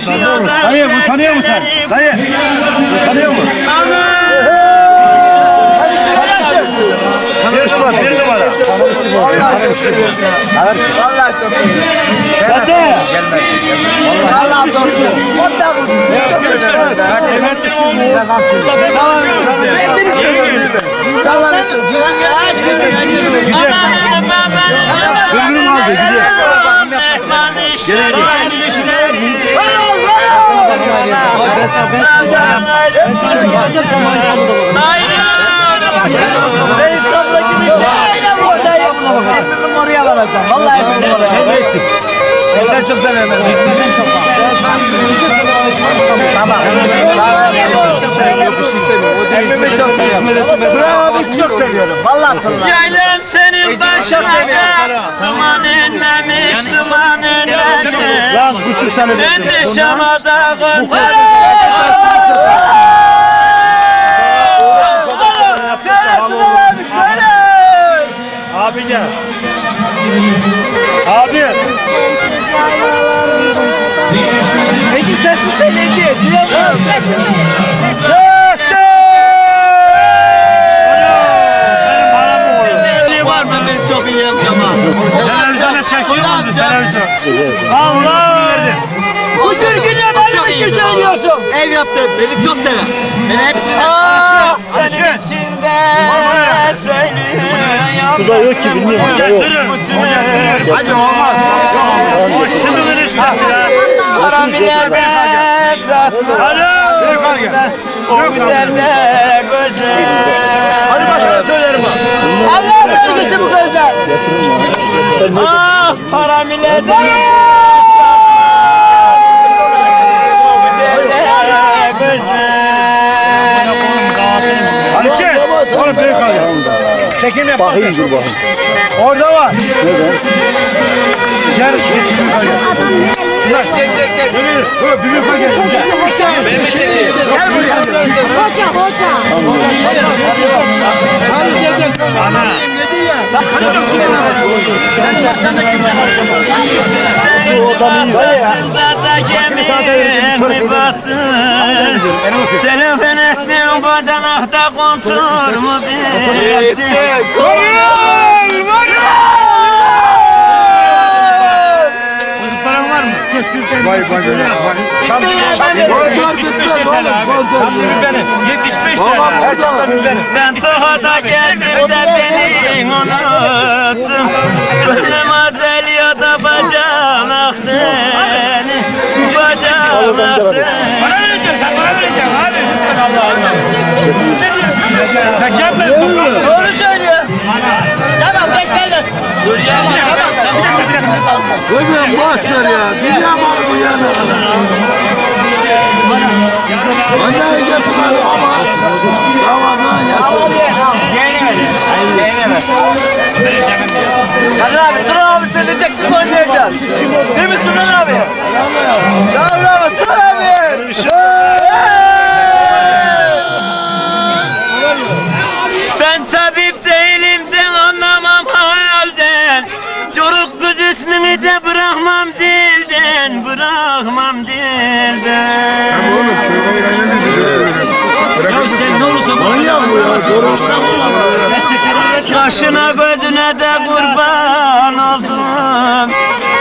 Dayı bu tanıyor musun sen? Dayı bu tanıyor musun? Bir numara. Vallahi çok iyi. Vallahi çok iyi. Gırgırım aldı gidiyor. Oraya alacağım. Vallahi ben alacağım. Ben çok seviyorum. Tamam. Bravo, biz çok seviyorum. Vallahi turla. Yaylan senin başına duman inmemiş, duman inmemiş. Ben de Şam'da kontarım. Abi gel. Abi. Peki sessiz sen ne diye? Sessiz. Var mı ben çok iyi yapamam. Televizyona çekiyorum. Televizyon. Allah. Bu türküne bana bir söylüyorsun. Ev yaptı. Beni çok sever. Beni hepsine aşık. Senin içinde söylüyorum. Burada yok ki bilmiyorum. Hadi olmaz. O çılgın iştesi ya. Karamilerde satma. O güzel de gözler. Hadi başka söylerim bak. Allah vergisi bu gözler. Ah karamilerde o güzel de gözler. Aliçe. Oğlum büyük al ya. Çekim yap. Bakayım dur bakayım. Orada var. Gel. Gel. Dur büyük al gel. Benim için değil. Gel buraya. Hoca. Ana. Da gemim battı. Telefon etmiyorum bacanakta kontur mu bitti? Bozuk paran var mı? Vay vay vay. 75 yeter abi. Çamdırın benim. 75 TL. Her çamdırın benim. Ben Toha'da geldim de beni unuttun. Gönlüm azeliyor da bacanak seni. Bacanak seni. Bana vereceksin sen bana vereceksin abi. Allah Allah. Mükemmel. Doğru söylüyor. Tamam bekleyin. Dur ya. Tamam. Hocam boş ver ya. Dünya malı bu yana kadar. Hocam getirmez ama. Ramazan yapalım. Kadir abi, Turan abi söyleyecek biz oynayacağız. Değil mi Turan abi? Ya bravo Turan abi. Ben tabip değilim de anlamam halden. Çocuk kız ismini de bırakmam dilden. Bırakmam dilden. Ya sen ne olursun? Manyak bu ya. Sorun. Kaşına gözüne de kurban oldum.